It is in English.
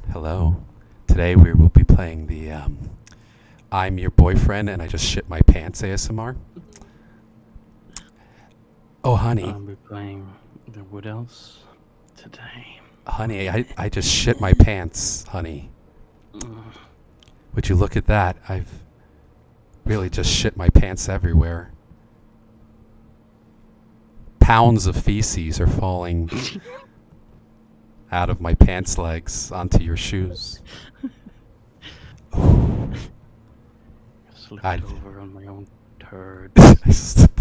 Hello. Today we will be playing the I'm Your Boyfriend and I Just Shit My Pants ASMR. Oh, honey. I'll be playing the Wood Elves today. Honey, I just shit my pants, honey. Would you look at that? I've really just shit my pants everywhere. Pounds of feces are falling out of my pants legs onto your shoes. Slipped I- over on my own turd.